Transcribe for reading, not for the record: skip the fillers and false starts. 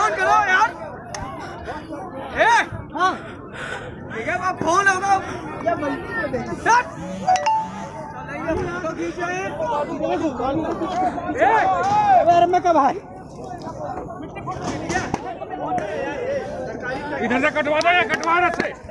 Phone करो यार। हाँ ठीक है, आप फोन होगा मैं कब भाई इधर से कटवा दो या कटवा रहे से